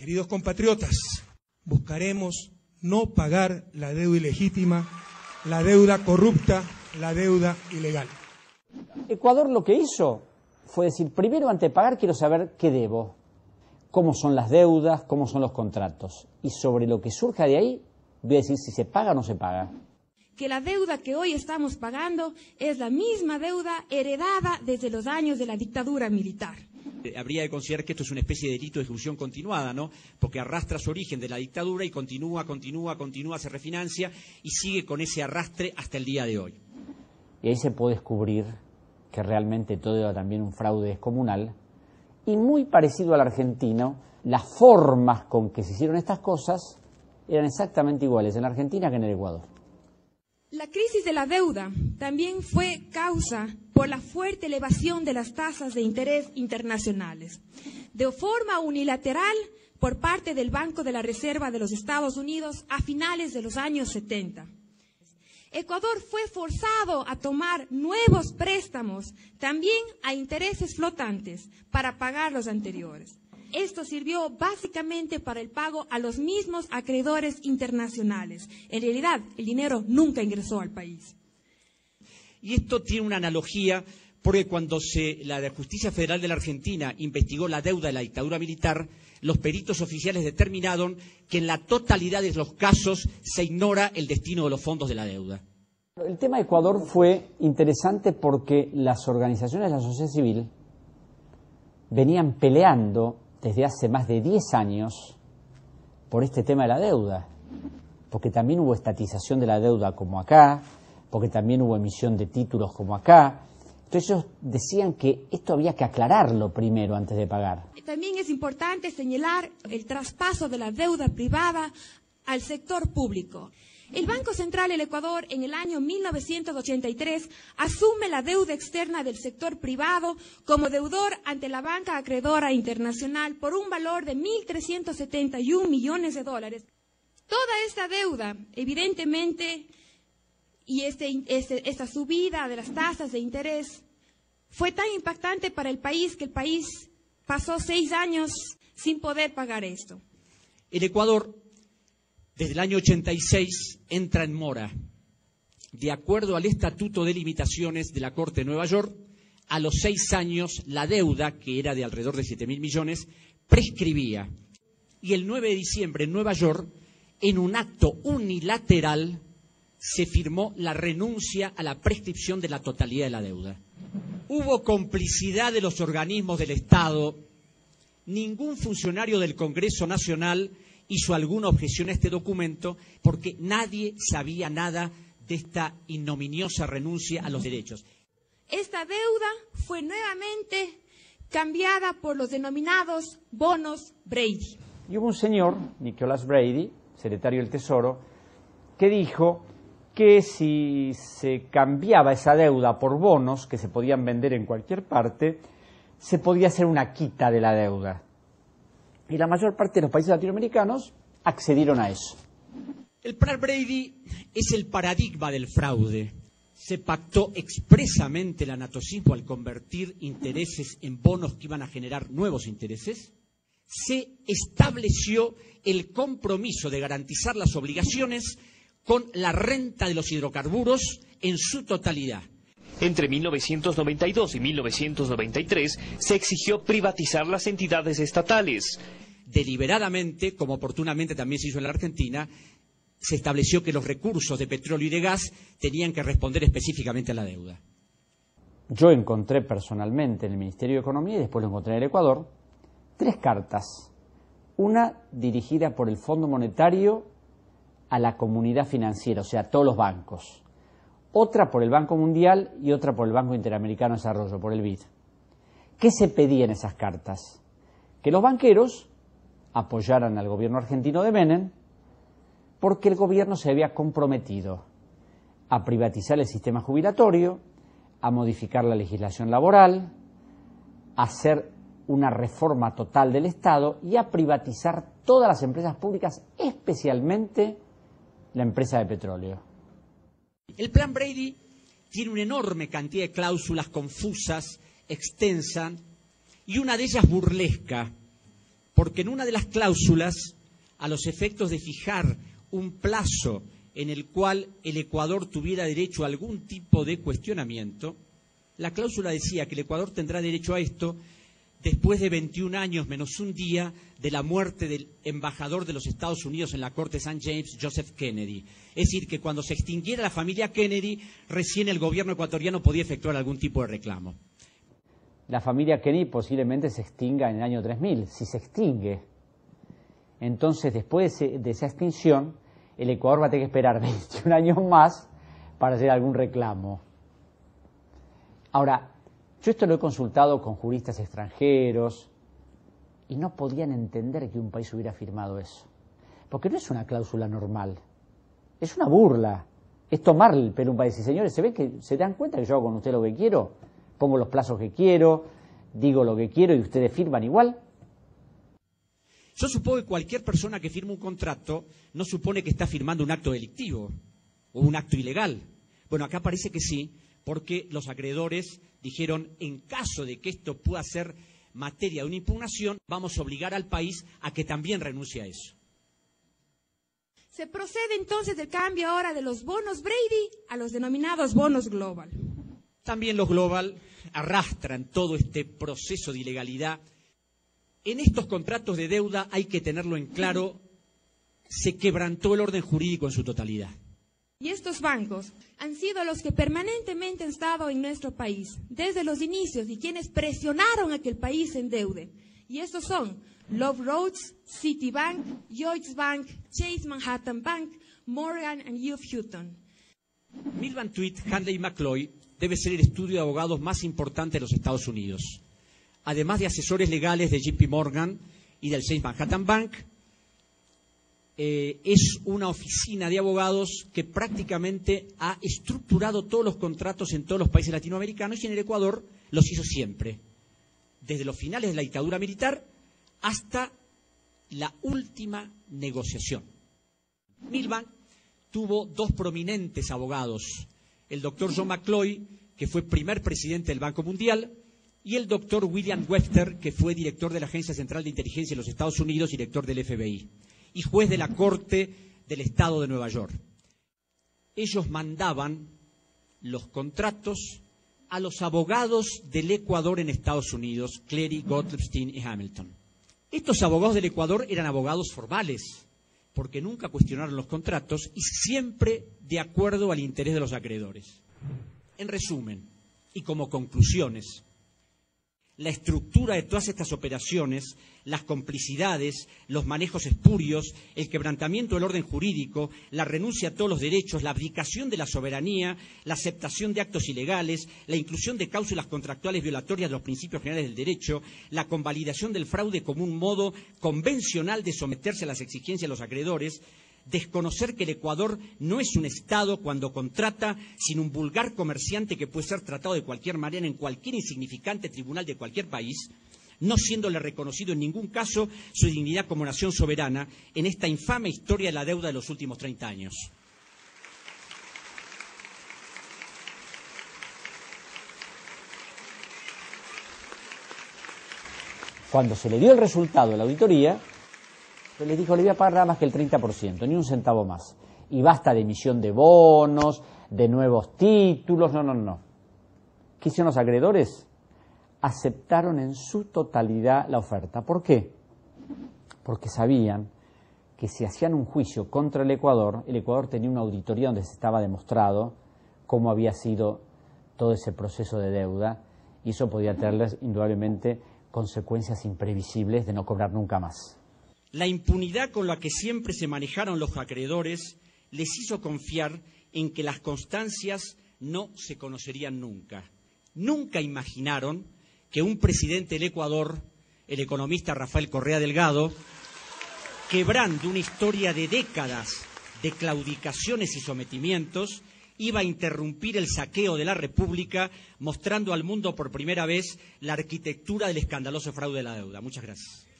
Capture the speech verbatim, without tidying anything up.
Queridos compatriotas, buscaremos no pagar la deuda ilegítima, la deuda corrupta, la deuda ilegal. Ecuador lo que hizo fue decir, primero antes de pagar quiero saber qué debo, cómo son las deudas, cómo son los contratos. Y sobre lo que surja de ahí, voy a decir si se paga o no se paga. Que la deuda que hoy estamos pagando es la misma deuda heredada desde los años de la dictadura militar. Habría que considerar que esto es una especie de delito de ejecución continuada, ¿no? Porque arrastra su origen de la dictadura y continúa, continúa, continúa, se refinancia y sigue con ese arrastre hasta el día de hoy. Y ahí se puede descubrir que realmente todo era también un fraude descomunal y muy parecido al argentino, las formas con que se hicieron estas cosas eran exactamente iguales en la Argentina que en el Ecuador. La crisis de la deuda también fue causa por la fuerte elevación de las tasas de interés internacionales, de forma unilateral por parte del Banco de la Reserva de los Estados Unidos a finales de los años setenta. Ecuador fue forzado a tomar nuevos préstamos, también a intereses flotantes, para pagar los anteriores. Esto sirvió básicamente para el pago a los mismos acreedores internacionales. En realidad, el dinero nunca ingresó al país. Y esto tiene una analogía porque cuando se, la Justicia Federal de la Argentina investigó la deuda de la dictadura militar, los peritos oficiales determinaron que en la totalidad de los casos se ignora el destino de los fondos de la deuda. El tema de Ecuador fue interesante porque las organizaciones de la sociedad civil venían peleando desde hace más de diez años por este tema de la deuda, porque también hubo estatización de la deuda como acá, porque también hubo emisión de títulos como acá. Entonces ellos decían que esto había que aclararlo primero antes de pagar. También es importante señalar el traspaso de la deuda privada al sector público. El Banco Central del Ecuador en el año mil novecientos ochenta y tres asume la deuda externa del sector privado como deudor ante la banca acreedora internacional por un valor de mil trescientos setenta y un millones de dólares. Toda esta deuda, evidentemente, y este, este, esta subida de las tasas de interés fue tan impactante para el país que el país pasó seis años sin poder pagar esto. El Ecuador, desde el año ochenta y seis, entra en mora. De acuerdo al Estatuto de Limitaciones de la Corte de Nueva York, a los seis años la deuda, que era de alrededor de siete mil millones, prescribía. Y el nueve de diciembre en Nueva York, en un acto unilateral, se firmó la renuncia a la prescripción de la totalidad de la deuda. Hubo complicidad de los organismos del Estado. Ningún funcionario del Congreso Nacional hizo alguna objeción a este documento porque nadie sabía nada de esta ignominiosa renuncia a los derechos. Esta deuda fue nuevamente cambiada por los denominados bonos Brady. Y hubo un señor, Nicholas Brady, secretario del Tesoro, que dijo que si se cambiaba esa deuda por bonos que se podían vender en cualquier parte, se podía hacer una quita de la deuda. Y la mayor parte de los países latinoamericanos accedieron a eso. El plan Brady es el paradigma del fraude. Se pactó expresamente el anatocismo al convertir intereses en bonos que iban a generar nuevos intereses. Se estableció el compromiso de garantizar las obligaciones con la renta de los hidrocarburos en su totalidad. Entre mil novecientos noventa y dos y mil novecientos noventa y tres se exigió privatizar las entidades estatales. Deliberadamente, como oportunamente también se hizo en la Argentina, se estableció que los recursos de petróleo y de gas tenían que responder específicamente a la deuda. Yo encontré personalmente en el Ministerio de Economía, y después lo encontré en el Ecuador, tres cartas. Una dirigida por el Fondo Monetario a la comunidad financiera, o sea, a todos los bancos. Otra por el Banco Mundial y otra por el Banco Interamericano de Desarrollo, por el B I D. ¿Qué se pedía en esas cartas? Que los banqueros apoyaran al gobierno argentino de Menem porque el gobierno se había comprometido a privatizar el sistema jubilatorio, a modificar la legislación laboral, a hacer una reforma total del Estado y a privatizar todas las empresas públicas, especialmente la empresa de petróleo. El plan Brady tiene una enorme cantidad de cláusulas confusas, extensas, y una de ellas burlesca, porque en una de las cláusulas, a los efectos de fijar un plazo en el cual el Ecuador tuviera derecho a algún tipo de cuestionamiento, la cláusula decía que el Ecuador tendrá derecho a esto después de veintiún años menos un día de la muerte del embajador de los Estados Unidos en la Corte Saint James, Joseph Kennedy. Es decir, que cuando se extinguiera la familia Kennedy, recién el gobierno ecuatoriano podía efectuar algún tipo de reclamo. La familia Kennedy posiblemente se extinga en el año tres mil, si se extingue. Entonces, después de, ese, de esa extinción, el Ecuador va a tener que esperar veintiún años más para hacer algún reclamo. Ahora, yo esto lo he consultado con juristas extranjeros y no podían entender que un país hubiera firmado eso. Porque no es una cláusula normal, es una burla. Es tomar el pelo a un país y, señores, ¿se ven que se dan cuenta que yo hago con usted lo que quiero? Pongo los plazos que quiero, digo lo que quiero y ustedes firman igual. Yo supongo que cualquier persona que firma un contrato no supone que está firmando un acto delictivo o un acto ilegal. Bueno, acá parece que sí, porque los acreedores dijeron, en caso de que esto pueda ser materia de una impugnación, vamos a obligar al país a que también renuncie a eso. Se procede entonces del cambio ahora de los bonos Brady a los denominados bonos Global. También los Global arrastran todo este proceso de ilegalidad. En estos contratos de deuda, hay que tenerlo en claro, se quebrantó el orden jurídico en su totalidad. Y estos bancos han sido los que permanentemente han estado en nuestro país, desde los inicios, y quienes presionaron a que el país se endeude. Y estos son Love Roads, Citibank, Lloyds Bank, Chase Manhattan Bank, Morgan and Youth Hutton. Milbank Tweed, Handley y McCloy debe ser el estudio de abogados más importante de los Estados Unidos. Además de asesores legales de J P Morgan y del Chase Manhattan Bank, eh, es una oficina de abogados que prácticamente ha estructurado todos los contratos en todos los países latinoamericanos y en el Ecuador los hizo siempre, desde los finales de la dictadura militar hasta la última negociación. Milbank tuvo dos prominentes abogados, el doctor John McCloy, que fue primer presidente del Banco Mundial, y el doctor William Webster, que fue director de la Agencia Central de Inteligencia de los Estados Unidos, director del F B I, y juez de la Corte del Estado de Nueva York. Ellos mandaban los contratos a los abogados del Ecuador en Estados Unidos, Cleary, Gottlieb, y Hamilton. Estos abogados del Ecuador eran abogados formales, porque nunca cuestionaron los contratos y siempre de acuerdo al interés de los acreedores. En resumen, y como conclusiones, la estructura de todas estas operaciones, las complicidades, los manejos espurios, el quebrantamiento del orden jurídico, la renuncia a todos los derechos, la abdicación de la soberanía, la aceptación de actos ilegales, la inclusión de cláusulas contractuales violatorias de los principios generales del derecho, la convalidación del fraude como un modo convencional de someterse a las exigencias de los acreedores, desconocer que el Ecuador no es un Estado cuando contrata, sino un vulgar comerciante que puede ser tratado de cualquier manera en cualquier insignificante tribunal de cualquier país, no siéndole reconocido en ningún caso su dignidad como nación soberana en esta infame historia de la deuda de los últimos treinta años. Cuando se le dio el resultado de la auditoría, les dijo, le voy a pagar nada más que el treinta por ciento, ni un centavo más. Y basta de emisión de bonos, de nuevos títulos, no, no, no. ¿Qué hicieron los acreedores? Aceptaron en su totalidad la oferta. ¿Por qué? Porque sabían que si hacían un juicio contra el Ecuador, el Ecuador tenía una auditoría donde se estaba demostrado cómo había sido todo ese proceso de deuda, y eso podía tenerles indudablemente consecuencias imprevisibles de no cobrar nunca más. La impunidad con la que siempre se manejaron los acreedores les hizo confiar en que las constancias no se conocerían nunca. Nunca imaginaron que un presidente del Ecuador, el economista Rafael Correa Delgado, quebrando una historia de décadas de claudicaciones y sometimientos, iba a interrumpir el saqueo de la República, mostrando al mundo por primera vez la arquitectura del escandaloso fraude de la deuda. Muchas gracias.